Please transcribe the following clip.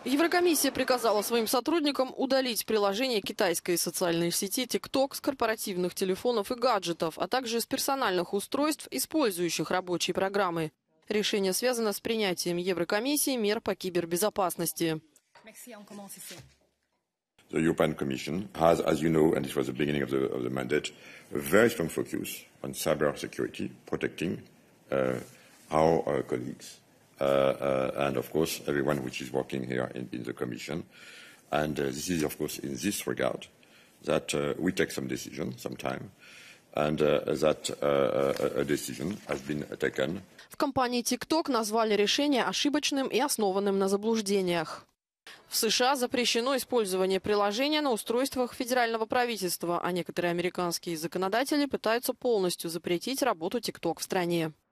Еврокомиссия приказала своим сотрудникам удалить приложение китайской социальной сети TikTok с корпоративных телефонов и гаджетов, а также с персональных устройств, использующих рабочие программы. Решение связано с принятием Еврокомиссии мер по кибербезопасности. The European Commission has, as you know, and it was the beginning of the mandate, a very strong focus on cyber security, protecting our colleagues. And of course, everyone which is working here in the Commission. And this is, of course, in this regard that we take some decision, some time, and that a decision has been taken. В компании TikTok назвали решение ошибочным и основанным на заблуждениях. В США запрещено использование приложения на устройствах федерального правительства, а некоторые американские законодатели пытаются полностью запретить работу TikTok в стране.